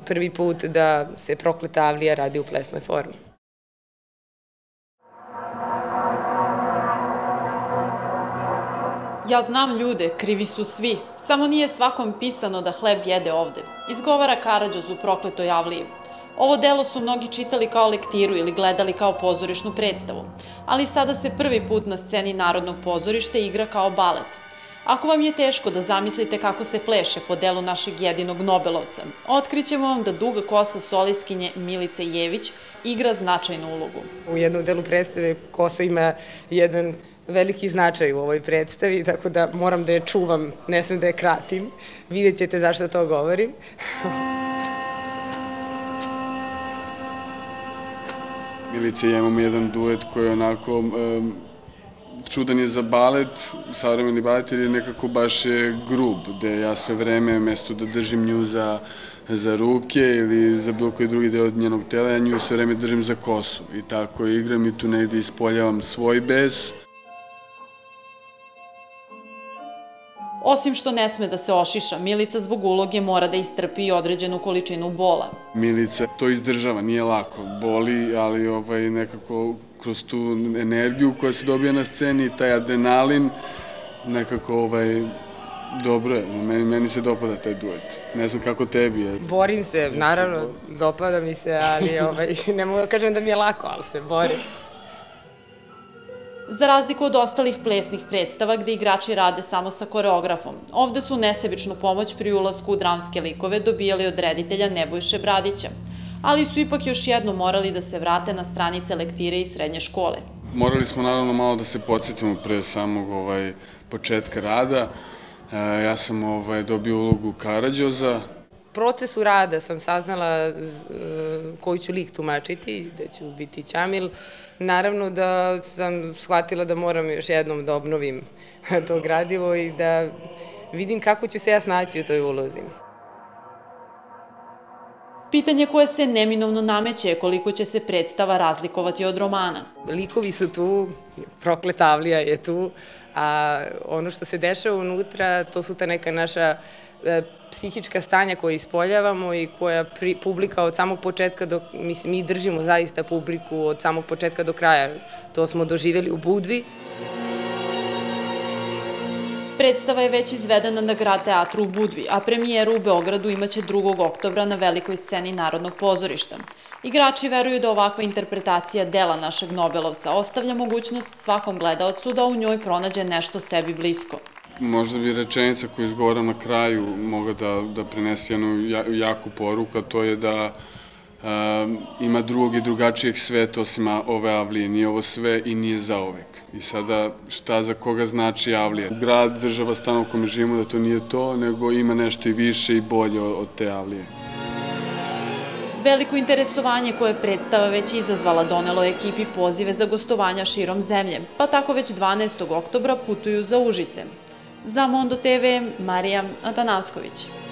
prvi put da se Prokleta avlija radi u plesnoj formi. Ja znam ljude, krivi su svi, samo nije svakom pisano da hleb jede ovde, izgovara Karađoz u Prokletoj avliji. Ovo delo su mnogi čitali kao lektiru ili gledali kao pozorišnu predstavu, ali sada se prvi put na sceni Narodnog pozorišta igra kao balet. Ako vam je teško da zamislite kako se pleše po delu našeg jedinog Nobelovca, otkrićemo vam da duga kosa solistkinje Milice Jević igra značajnu ulogu. U jednom delu predstave kosa ima jedan veliki značaj u ovoj predstavi, tako da moram da je čuvam, ne smem da je kratim. Vidjet ćete zašto to govorim. Milice i ja imamo jedan duet koji je onako čudan je za balet, savremeni balet, jer je nekako baš grub, gde ja sve vreme, mesto da držim nju za ruke ili za bilo koji drugi deo od njenog tela, ja nju sve vreme držim za kosu i tako igram i tu negde ispoljavam svoj bes. Osim što ne sme da se ošiša, Milica zbog uloge mora da istrpi i određenu količinu bola. Milica to izdržava, nije lako, boli, ali nekako kroz tu energiju koja se dobija na sceni, taj adrenalin, nekako dobro je, meni se dopada taj duet. Ne znam kako tebi je. Borim se, naravno, dopada mi se, ali ne mogu da kažem da mi je lako, ali se borim. Za razliku od ostalih plesnih predstava gde igrači rade samo sa koreografom, ovde su nesebičnu pomoć pri ulasku u dramske likove dobijali od reditelja Nebojše Bradića, ali su ipak još jednom morali da se vrate na stranice lektire i srednje škole. Morali smo naravno malo da se podsjetimo pre samog početka rada. Ja sam dobio ulogu Karađoza. Procesu rada sam saznala koji ću lik tumačiti, da ću biti Ćamil. Naravno da sam shvatila da moram još jednom da obnovim to gradivo i da vidim kako ću se ja snaći u toj ulozi. Pitanje koje se neminovno nameće je koliko će se predstava razlikovati od romana. Likovi su tu, Prokleta avlija je tu, a ono što se dešava unutra, to su ta neka naša psihička stanja koje ispoljavamo i koja publika od samog početka, mi držimo zaista publiku od samog početka do kraja. To smo doživjeli u Budvi. Predstava je već izvedena na Grad teatru u Budvi, a premijeru u Beogradu imaće 2. oktobra na velikoj sceni Narodnog pozorišta. Igrači veruju da ovakva interpretacija dela našeg Nobelovca ostavlja mogućnost svakom gledaocu da u njoj pronađe nešto sebi blisko. Možda bi rečenica koju izgovoram na kraju mogla da prenese jednu jaku poruku, a to je da ima drugog i drugačijeg sveta osim ove avlije. Nije ovo sve i nije zauvek. I sada šta za koga znači avlija? Grad, država, stan u kome živimo, da to nije to, nego ima nešto i više i bolje od te avlije. Veliko interesovanje koje je predstava već izazvala donelo je ekipi pozive za gostovanja širom zemlje, pa tako već 12. oktobra putuju za Užice. Za Mondo TV, Marija Atanasković.